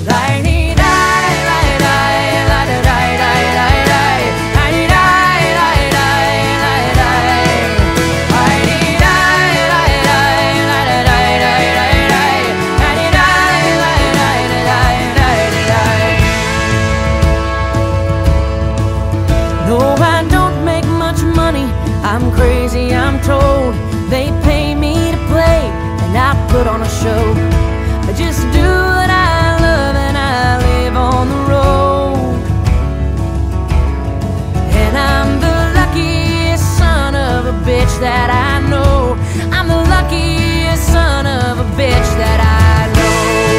No, I don't make much money, I'm crazy, I'm told. They pay me to play, and I put on a show. I just do what I love, and I live on the road. And I'm the luckiest son of a bitch that I know. I'm the luckiest son of a bitch that I know.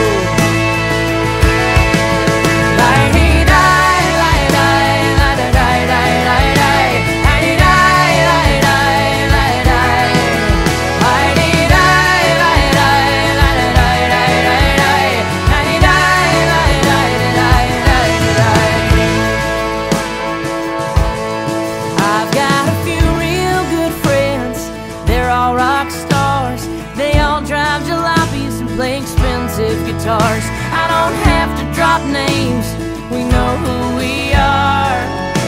Play expensive guitars. I don't have to drop names, we know who we are.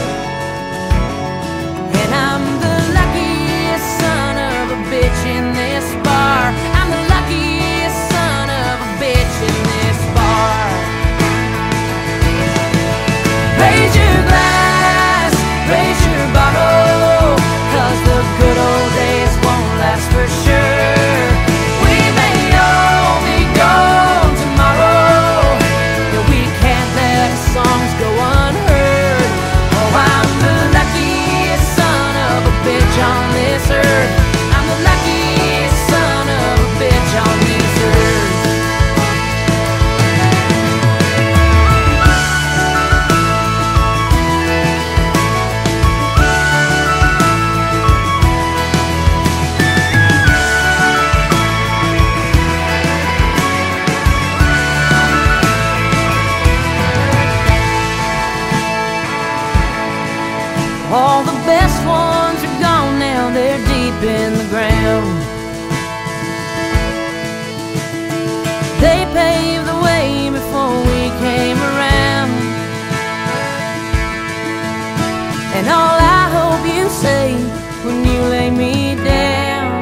And I'm the luckiest son of a bitch in this bar. I'm the luckiest son of a bitch in this bar. Raise your glass, raise your bottle, 'cause the good old days won't last for sure. On this earth, I'm the luckiest son of a bitch on this earth. All the best ones are gone now, they're deep in the ground. They paved the way before we came around. And all I hope you say when you lay me down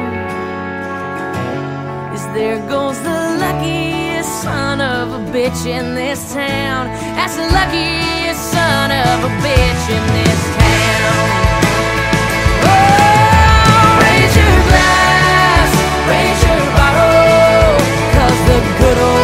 is there goes the luckiest son of a bitch in this town. That's the luckiest son of a bitch in this town. Raise your glass, raise your bottle, 'cause the good old